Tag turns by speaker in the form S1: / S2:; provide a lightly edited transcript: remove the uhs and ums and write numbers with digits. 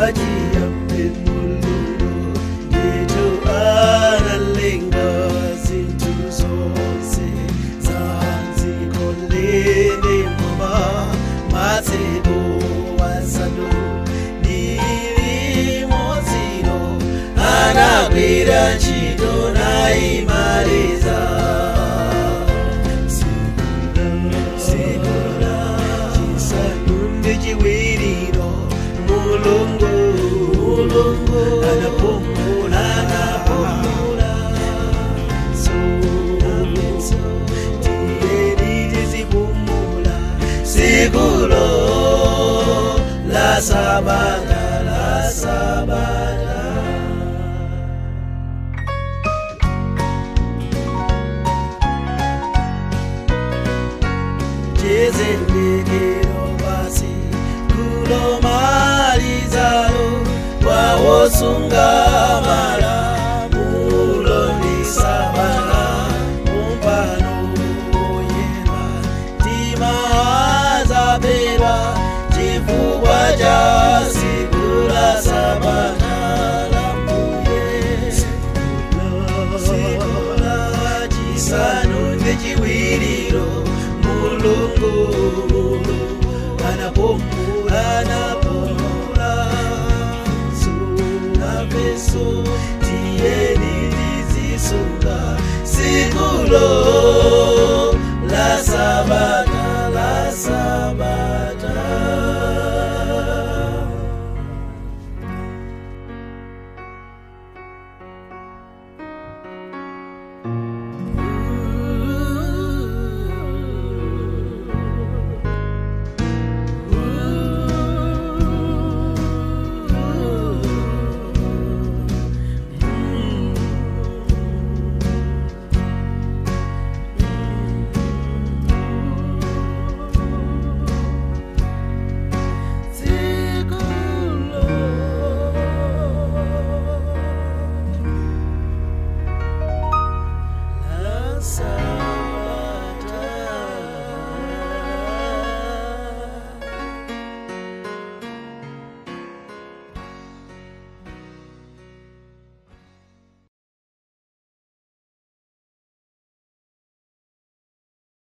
S1: La sabana, la sabana. Jezendekero basi kulo malizalo wawosunga mala mulo ni sabana mumpano yema tima azabela chifukwa cha sikula sabana lambuye sikula chisanu ndechiwiriro mulungu anapomula suna peso tieni nizisunga sikulo